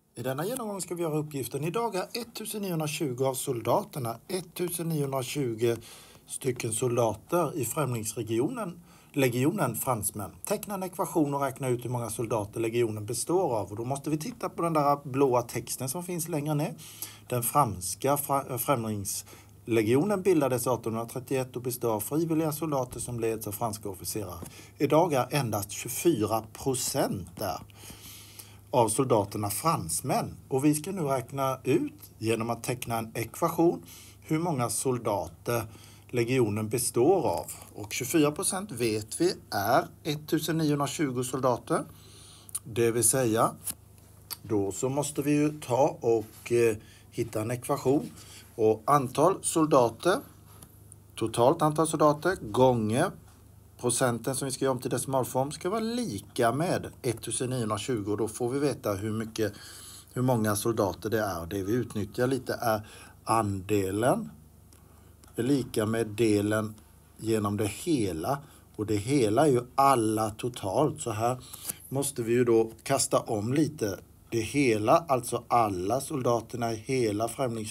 I denna genomgång ska vi göra uppgiften. Idag är 1920 av soldaterna, 1920 stycken soldater i legionen fransmän. Teckna en ekvation och räkna ut hur många soldater legionen består av. Och då måste vi titta på den där blåa texten som finns längre ner. Den franska främlingslegionen bildades 1831 och består av frivilliga soldater som leds av franska officerare. Idag är endast 24% där av soldaterna fransmän. Och vi ska nu räkna ut genom att teckna en ekvation hur många soldater legionen består av. Och 24% vet vi är 1920 soldater. Det vill säga, då så måste vi ju ta och hitta en ekvation. Och antal soldater, totalt antal soldater gånger procenten som vi ska göra om till decimalform ska vara lika med 1920. Och då får vi veta hur många soldater det är. Det vi utnyttjar lite är andelen är lika med delen genom det hela. Och det hela är ju alla totalt. Så här måste vi ju då kasta om lite. Det hela, alltså alla soldaterna i hela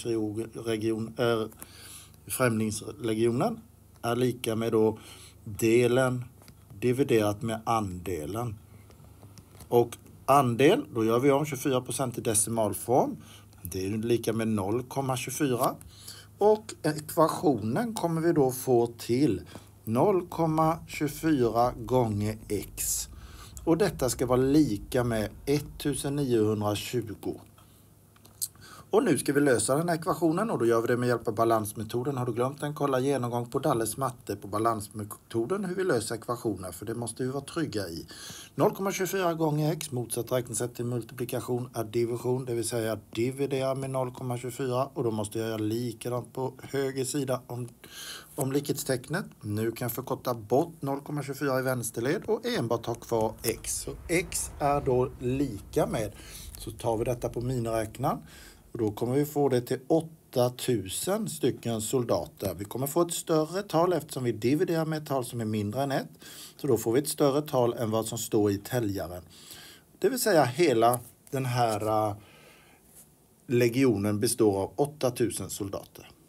främlingslegionen är lika med då delen dividerat med andelen. Och andel, då gör vi om 24% i decimalform. Det är lika med 0,24. Och ekvationen kommer vi då få till 0,24 gånger x. Och detta ska vara lika med 1920. Och nu ska vi lösa den här ekvationen och då gör vi det med hjälp av balansmetoden. Har du glömt den? Kolla genomgång på Dalles matte på balansmetoden hur vi löser ekvationer. För det måste vi vara trygga i. 0,24 gånger x, motsatt räknesätt till multiplikation är division. Det vill säga dividera med 0,24 och då måste jag göra likadant på höger sida om likhetstecknet. Nu kan jag förkorta bort 0,24 i vänsterled och enbart ha kvar x. Så x är då lika med, så tar vi detta på miniräknaren. Och då kommer vi få det till 8000 stycken soldater. Vi kommer få ett större tal eftersom vi dividerar med ett tal som är mindre än 1. Så då får vi ett större tal än vad som står i täljaren. Det vill säga hela den här legionen består av 8000 soldater.